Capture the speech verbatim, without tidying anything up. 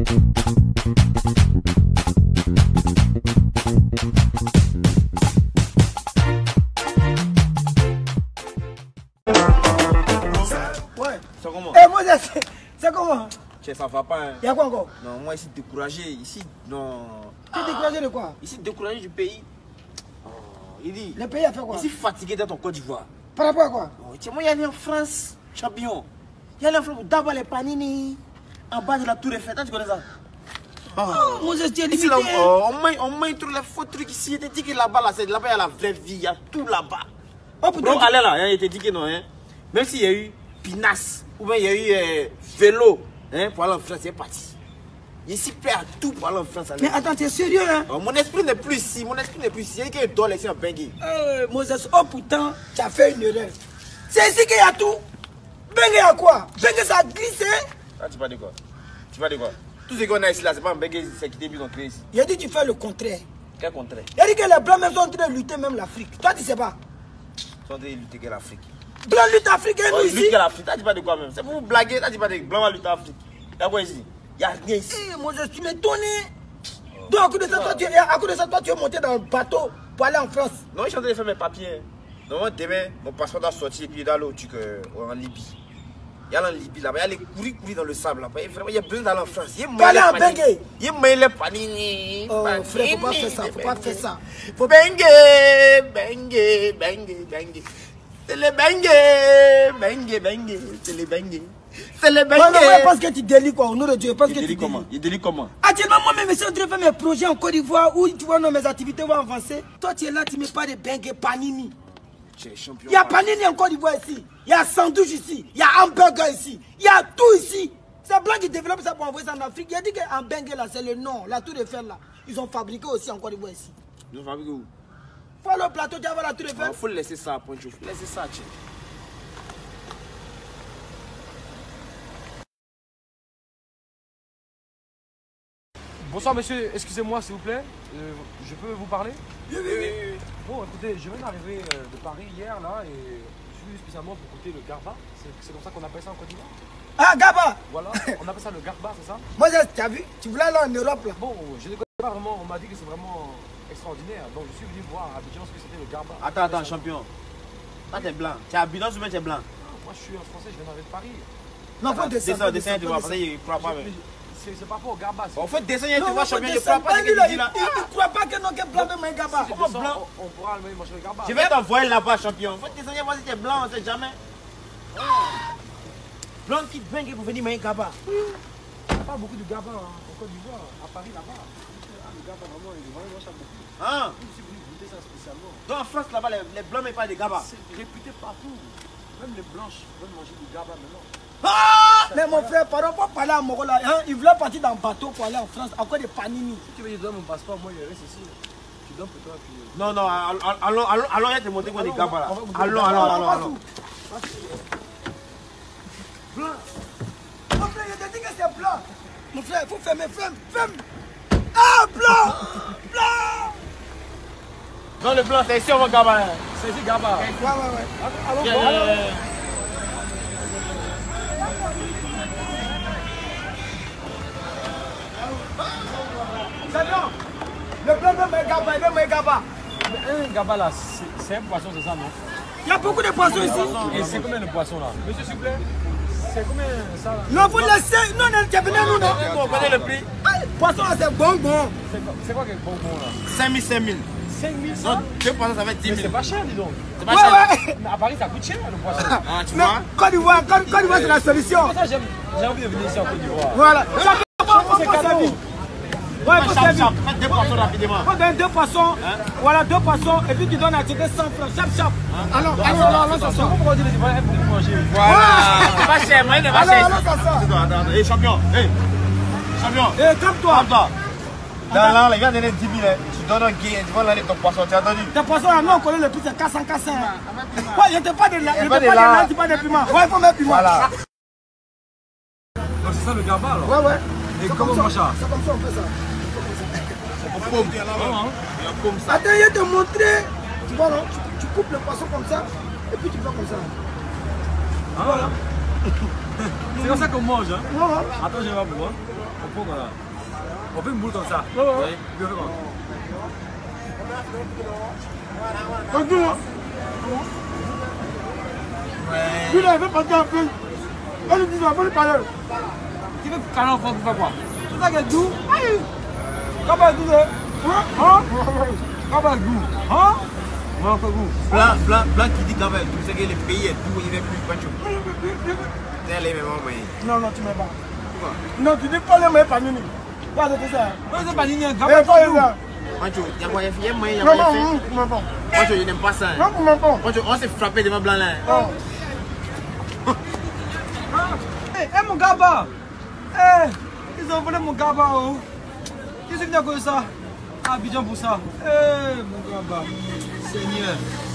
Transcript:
Ouais. C'est comment? Eh, moi, c'est comment? Ça va pas. Hein. Y'a quoi encore? Non, moi ici découragé. Ici, non. Tu es découragé de quoi? Ici découragé du pays. Oh, il dit. Le pays a fait quoi? Ici fatigué dans ton Côte d'Ivoire. Par rapport à quoi? Oh, tiens, moi, il y allé en France, champion. Il y allé en France, d'abord les panini. En bas de la tour Eiffel, tu connais ça? Oh, oh moi, je tiens ici, là, oh, on m'a trouvé les faux trucs ici. Il était dit que là-bas, là, là-bas, il y a la vraie vie. Il y a tout là-bas. Oh, putain. Bro, allez là, hein, il était dit que non. Hein. Même s'il y a eu pinasse, ou bien il y a eu euh, vélo, hein, pour aller en France, c'est parti. Ici, prêt à tout pour aller en France. Mais attends, tu es sérieux là? Oh, mon esprit n'est plus ici, mon esprit n'est plus ici. Il y a qu'il doit laisser en Bengue. Euh, Moses, oh putain, tu as fait une erreur. C'est ici qu'il y a tout. Bengue à quoi? Bengue ça a glissé. Ah, tu vas dire quoi? Tu vas dire quoi? Tout ce qu'on a ici là, c'est pas en Bengue, c'est qui début qu'on crée ici. Il a dit que tu fais le contraire. Quel contraire? Il a dit que les blancs même sont en train de lutter même l'Afrique. Toi, tu sais pas? Ils sont en train de lutter que l'Afrique. Blanc lutte africain, nous oh, ici. Lutte que l'Afrique, tu dis pas de quoi même? C'est pour vous blaguer, tu dis pas de blanc va lutter l'Afrique. Y'a quoi ici? Y'a rien ici. Eh, moi je suis m'étonné. Donc, à cause de ça, toi, tu es, à cause de ça, toi, tu es monté dans le bateau pour aller en France. Non, je suis en train de faire mes papiers. Non, demain, mon passeport doit sortir et puis d'aller au truc euh, en Libye. Il y a en Libye là-bas, il y a les courir courir dans le sable là-bas. Il y a besoin d'aller en France. Il y a aller en Bengue. Il y a les panini. Oh frère, faut pas faire ça, faut pas faire ça. Faut Bengue, Bengue, Bengue, Bengue. C'est le Bengue, Bengue, Bengue, c'est le Bengue. C'est le Bengue. Non, non, moi, parce que tu délis quoi, au nom de Dieu, parce que tu délis. Comment? Il délie comment? Actuellement, moi-même, je suis en train de faire mes projets en Côte d'Ivoire où tu vois, non, mes activités vont avancer. Toi, tu es là, tu ne mets pas de Bengue panini. Il y a panini en Côte d'Ivoire ici. Il y a sandwich ici. Il y a hamburger ici. Il y a tout ici. C'est blanc qui développe ça pour envoyer ça en Afrique. Il a dit qu'en Bengue là, c'est le nom. La tour Eiffel là. Ils ont fabriqué aussi en Côte d'Ivoire ici. Ils ont fabriqué où? Faut le plateau, tu vas voir la tour Eiffel. Il faut laisser ça à Poncho. Faut laisser ça, tiens. Bonsoir monsieur, excusez-moi s'il vous plaît, euh, je peux vous parler? Oui, oui, oui. Bon écoutez, je viens d'arriver euh, de Paris hier là et je suis spécialement pour goûter le garba, c'est comme ça qu'on appelle ça en Côte d'Ivoire? Ah, Gaba! Voilà, on appelle ça le garba, c'est ça? Moi, tu as vu? Tu voulais aller en Europe là? Bon, je ne connais pas vraiment, on m'a dit que c'est vraiment extraordinaire, donc je suis venu voir à Abidjan ce que c'était le garba. Attends, attends, champion. Toi t'es blanc, tu es à Abidjan ou bien tu es blanc? Ah, moi je suis un français, je viens d'arriver de Paris. Non, faut descendre. Descends, tu vois, parce qu'il ne croit pas. C'est par rapport au garba. On fait descendre, tu vois, champion, je ne crois crois pas ce que tu dis là. Il ne croit pas que non, que blanc même un gaba. Comment blanc? On pourra aller manger le garba. Je vais t'envoyer là-bas, champion. Faut descendre, voir si tu es blanc, on ne sait jamais. Blanc qui baigne pour venir manger gaba. Il n'y a pas beaucoup de gaba en Côte d'Ivoire, à Paris là-bas. Le gaba, vraiment, il est vraiment cher beaucoup. Ah. Je suis venu goûter ça spécialement. Donc en France, là-bas, les, les blancs ne pas de gaba. C'est réputé partout. Même les blanches veulent manger du gaba maintenant. Ah! Mais mon frère, pardon, pour parler à Moro là, hein, il voulait partir dans le bateau pour aller en France, encore des panini. Si tu veux, je donne mon passeport, moi je reste ici. Tu donnes pour toi, puis. Non, non, allons, allons, allons, allons te montrer qu'on est gaba là. Allons, allons, allons, allons. Blanc. Mon frère, je te dis que c'est blanc. Mon frère, il faut fermer, ferme, ferme. Ah, blanc! Blanc! Non, le blanc, c'est ici, on va gaba. C'est ici, gaba. Ouais, ouais, ouais. Allons, Yeah, allons. yeah, yeah. Le blanc veut me gaba, il veut me gaba. Un gaba là, c'est un poisson, c'est ça, non? Il y a beaucoup de poissons ici. Et c'est combien de poissons là? Monsieur, s'il vous plaît, c'est combien ça là? Non, vous laissez. Non, non, tu es venu nous, non? On connaît le prix. Poisson là, c'est bon, bon. C'est quoi que bonbon là? cinq mille, cinq mille. cinq mille Non, deux poissons, ça fait dix Mais mille. c'est pas cher, dis donc. C'est pas Ouais, cher. ouais. Mais à Paris, ça coûte cher le poisson. Ah, tu Mais vois? Côte d'Ivoire, Côte Côte d'Ivoire, c'est la solution. C'est pour ça que j'aime- j'ai envie de venir ici en Côte d'Ivoire. Voilà. Chacun C'est faut cadeau. servir. Ouais, il faut Chap, servir. chap, faites deux poissons rapidement. Faut donner deux poissons. Voilà, deux poissons. Et puis tu donnes à tirer cent francs. Chap, chap. Allons, allons, allons, allons, C'est s'asseoir. pourquoi on dit que c'est pas un peu de manger. Voilà. C'est pas cher, moi, il n'est pas Allons, cher. allons, s'asseoir. Attends, attends, attends. Hé, champion. Hé. Champion. Eh, calme-toi. Calme-toi. Dans là, les gars donnent dix mille. Tu donnes un gué, tu vas aller ton poisson, tu as entendu? Tes poissons là, nous on connaît le prix, c'est quatre cents, quatre cents. Ouais, il n'y a pas de la, il y a pas pas de de là. la, il n'y a pas de piment. Ouais, il faut mettre piment. Voilà. Donc c'est ça le garba alors? Ouais, ouais. Et comment on mange ça? C'est comme ça, on fait ça. On paume. Il y a un paume ça. Attends, je vais te montrer. Tu vois, non? Tu, tu coupes le poisson comme ça. Et puis tu fais comme ça. Ah, voilà. C'est comme ça qu'on mange. Hein. Ouais, ouais. Attends, je vais voir pour moi. On prend voilà. On fait une boule comme ça. Ouais, ouais. Oui. Bien fait, quoi. Continue. Lui, là, il veut partir un peu. Elle lui dit, il va lui parler. Tu veux caler en France pour faire quoi? C'est ça qui est doux. Comment est doux, hein? Hein? Comment est doux? Hein? Ouais, on fait goût. Blanc, blanc, blanc qui dit quand même, tu sais que le pays est doux, il n'est plus pas chaud. C'est les mêmes moyens. Non, non, tu ne mets pas. Pourquoi? Non, tu dis pas les moyens par Nini. Pas de ça. Ouais, c'est pas ligné, un Eh, gars. pas les ça. Mancho, il y a moyen, il y a moyen, il y a Non, moyen. non, non, tu ne mets pas. Mancho, je n'aime pas ça. Non, tu ne mets pas. Mancho, on s'est frappé devant blanc là. Oh. Eh, hey, mon gaba! Eh, ils ont volé mon gaba, oh! Qu'est-ce que tu as fait ça? Ah, Abidjan pour ça. Eh, mon gaba. Seigneur.